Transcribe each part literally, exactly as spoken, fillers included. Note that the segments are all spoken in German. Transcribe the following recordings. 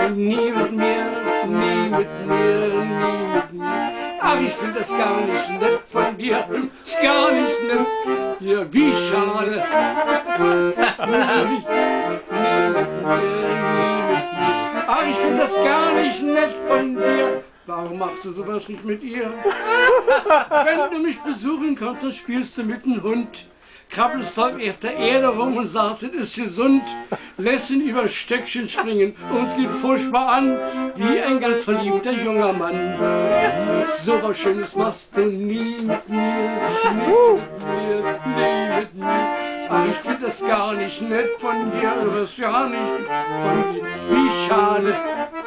nie mit mir, nie mit mir, nie mit mir. Ach, ich finde das gar nicht nett von dir, ist gar nicht nett. Ja, wie schade. nie, nicht, nie mit mir, nie mit mir. Ach, ich finde das gar nicht nett von dir. Warum machst du sowas nicht mit ihr? Wenn du mich besuchen kommst, dann spielst du mit dem Hund. Krabbelst auf der Erde rum und sagst, es ist gesund. Lässt ihn über Stöckchen springen und es geht furchtbar an, wie ein ganz verliebter junger Mann. So was Schönes machst du nie mit mir, nie mit mir, nie mit mir. Ach, ich finde das gar nicht nett von dir, du wirst ja nicht von mir. Wie schade.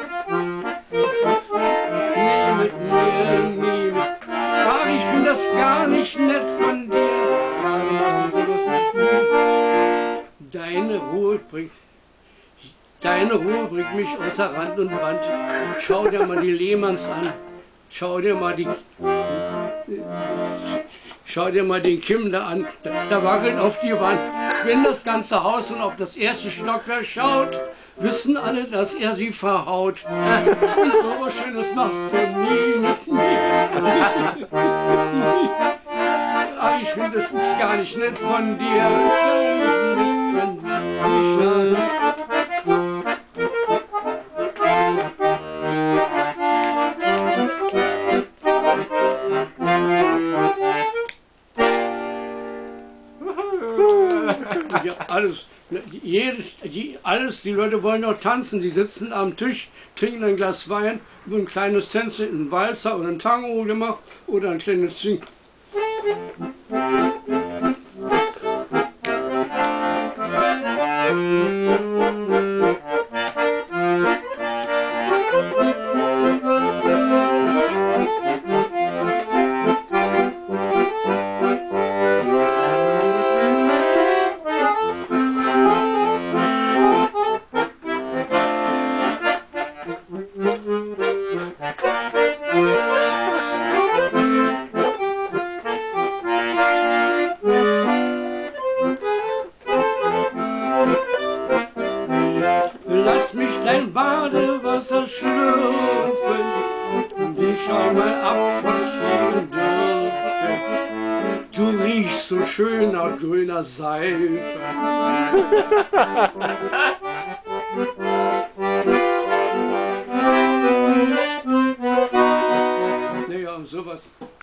Nie mit mir, nie mit mir. Ach, ich finde das gar nicht nett von dir. Warum machst du sowas mit mir? Deine Ruhe bringt, deine Ruhe bringt mich außer Rand und Band. Schau dir mal die Lehmanns an. Schau dir mal die, schau dir mal den Kim da an. Da, da wackelt auf die Wand. Wenn das ganze Haus und auf das erste Stockwerk schaut, wissen alle, dass er sie verhaut. So was Schönes machst du nie mit mir. Ach, ich finde, das ist gar nicht nett von dir. Ja, alles, jedes, die, alles, die Leute wollen auch tanzen, die sitzen am Tisch, trinken ein Glas Wein, so ein kleines Tänzchen, ein Walzer oder ein Tango gemacht oder ein kleines Swing. Lass mich dein Badewasser schlürfen und ich schau mal ab von jedem Dörfchen. Du riechst so schön nach grüner Seife. Naja, und sowas.